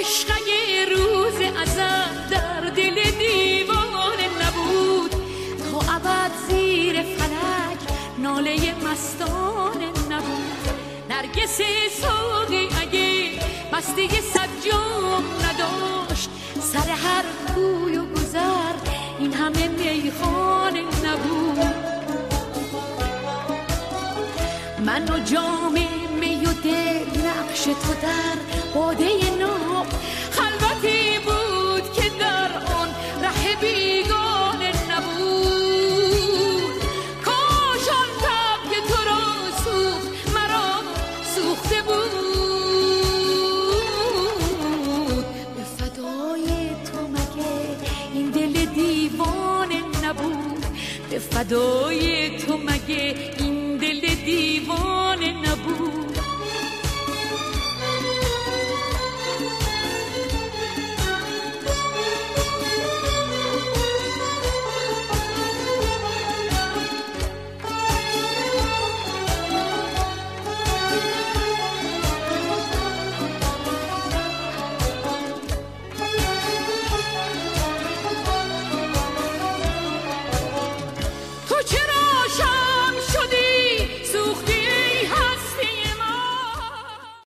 عشق اگه روز ازل در دل دیوانه نبود، تا ابد زیر فلک ناله مستانه نبود. نرگس ساقی اگه بسته صد جام نداشت، سر هر کوی و گذر این همه میخانه نبود. من و جام می و دل نقش تو در باده ناب، خلوتی بود که در آن ره بیگانه نبود. کاش آن تب که تو را سوخت مرا سوخته بود. به فدای تو مگه این دل دیوانه نبود، به فدای